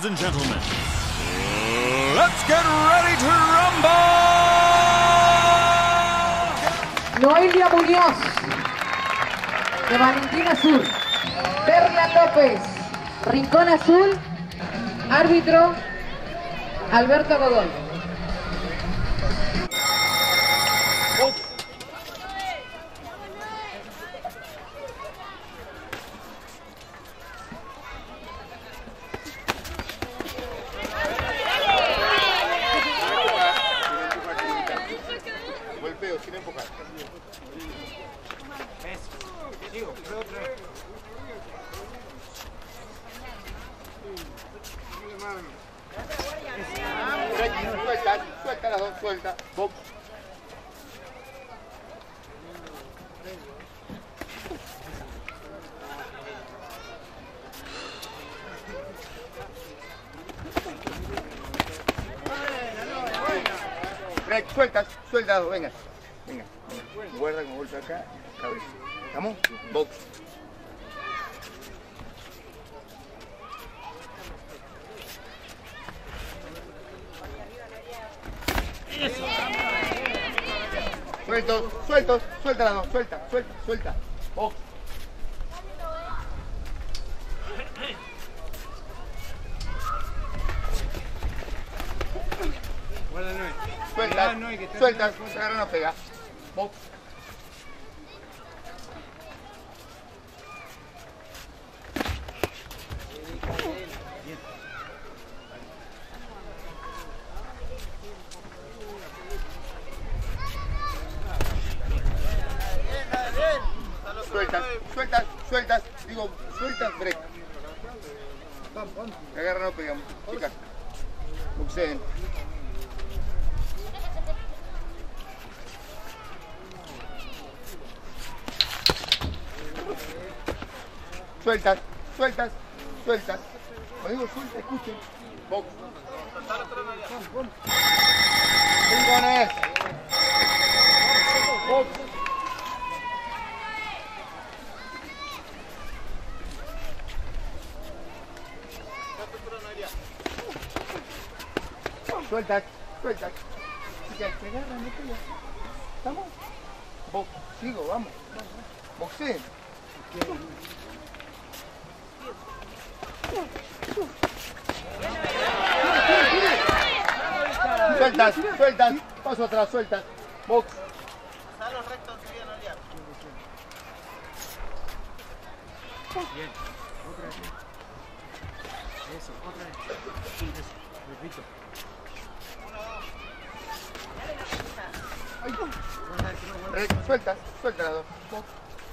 Ladies and gentlemen, let's get ready to rumble! Noelia Muñoz, de Valentina Sur. Berlan López, Rincón Azul. Árbitro, Alberto Godoy. Golpeo, sin empujar. Suelta, suelta las dos, suelta. Box. Sueltas, suelta las dos, venga. Venga, guarda con golpe acá, cabeza. ¿Estamos? Box. Sueltos, sueltos, suelta las dos, suelta, suelta, suelta. Box. Sueltas, sueltas, agarra no pega. Box. Sueltas, sueltas, sueltas, digo, sueltas, break. Agarra no pega, chicas. Boxeen. Sueltas, sueltas, sueltas. Cuando digo suelta, escuchen. Box. Rincones. Box. Sueltas, sueltas. Chicas, se agarran, no pega. ¿Estamos? Box. Sigo, vamos. Boxeen. Sueltas, sueltas, paso atrás, sueltas, box. Pasar los rectos bien, Noelia. Bien, otra vez. Eso, otra vez. Eso, repito. Sueltas, sueltas las dos, box.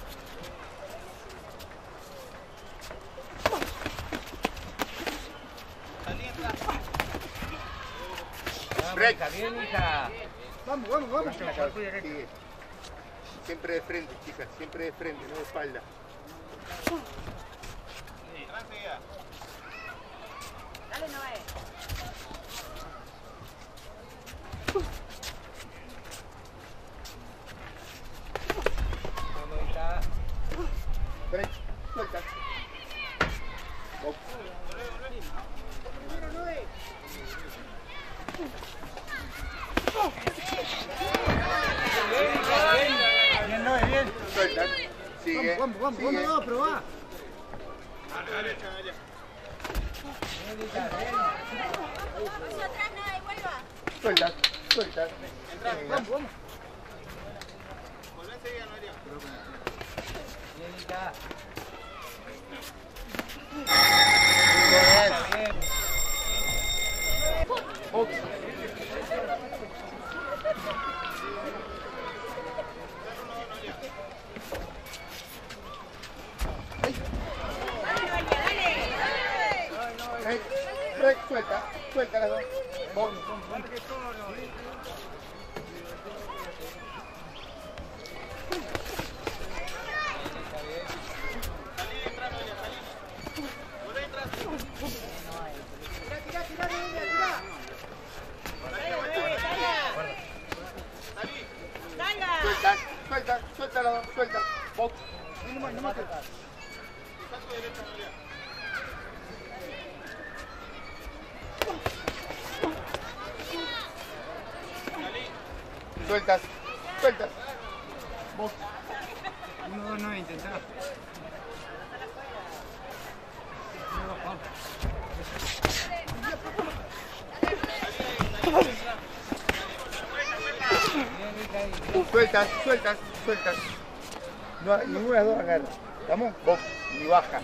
Break. Bien, hija. Vamos, vamos, vamos. Sigue. Siempre de frente, chicas, siempre de frente, no de espalda. Dale, Noé. Break, sueltas. Box. Bien, Noé, bien. Sueltas. Sigue. Vamos, vamos, sigue. vamos, vamos, probá. Dale, Noelia. Hacia atrás, Noé, vuelva. Sueltas, sueltas. Vamos, vamos. Volvé enseguida, Noelia. Bien, hija. Bien. Box. Break, suelta, suelta las dos. Box. Suelta, suelta, suelta las dos, suelta. Box. No más, no más. Sueltas, sueltas. Box. 1, 2, 9, intentá. Sueltas, sueltas, sueltas. No, ninguna de las dos agarra. ¿Estamos? Box, ni baja.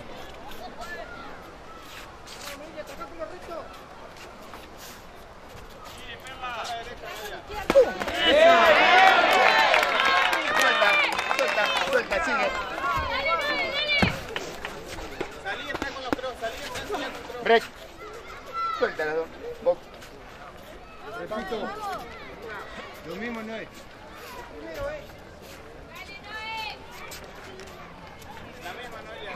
Suelta, suelta, suelta, sigue. Salí, entra con los cross, salí, entra con los cross. Break. Suelta las dos. Box. Repito. Lo mismo 9. La misma, Noelia,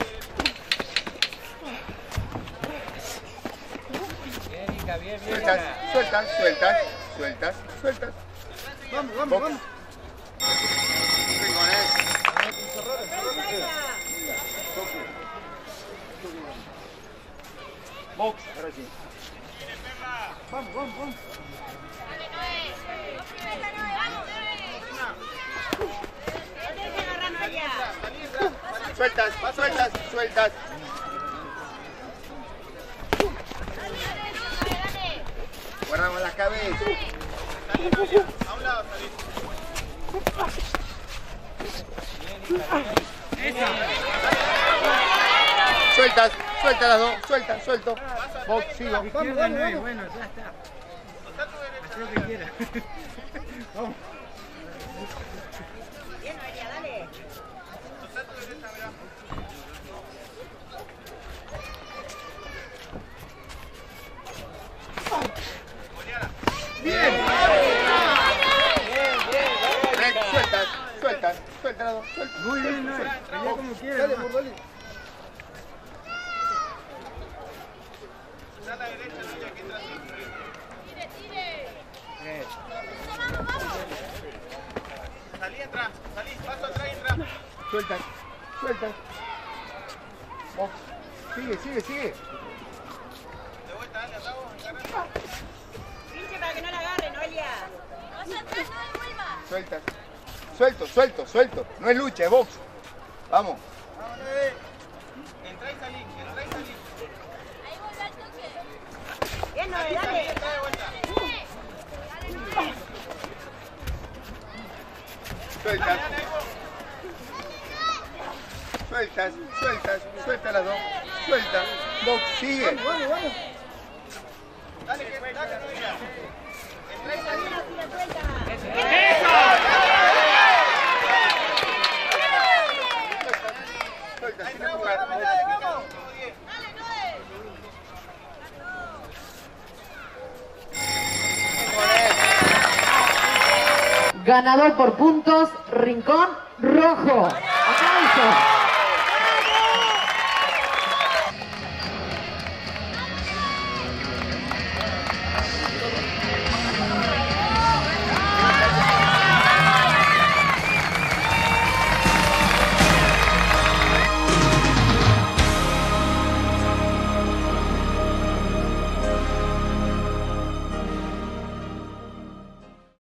Bien, Erika, bien, bien. Sueltas, sueltas, sueltas, sueltas, sueltas. Vamos, vamos, vamos. Box, ahora sí. Vamos, vamos, vamos. Sueltas, sueltas, sueltas. Guardamos la cabeza. Salí, Noelia, a un lado salí. Sueltas, sueltas las dos, sueltas, suelto. Box, sigo. Izquierda 9, bueno, ya está. Haz lo que quieras. Vamos. Bien, Noelia, dale. Break, sueltas, sueltas, sueltas las dos, sueltas. Muy bien, 9. Pelea como quieras. Dale, nomás. dale. Está a la derecha, Noelia, que entra así. Salí, entra, salí, paso atrás y entra. Sueltas, sueltas. Box. Sigue, sigue, sigue. De vuelta, dale, atrás vos, agarra. Pinche para que no la agarre, Noelia. Sueltas. Suelto, suelto, suelto. No es lucha, es box. Vamos. Vamos, Noelia. Entra y salí, entra y salí. Bien, Noelia, dale. Entra de vuelta. Sueltas. Sueltas, sueltas, sueltas las dos. Sueltas. Box, sigue. Vamos, vamos. Dale, dale, Noelia. Entra y salí. Sueltas, sin Dale, empujar. dale, vamos. Ganador por puntos, Rincón Rojo. ¡Aplausos!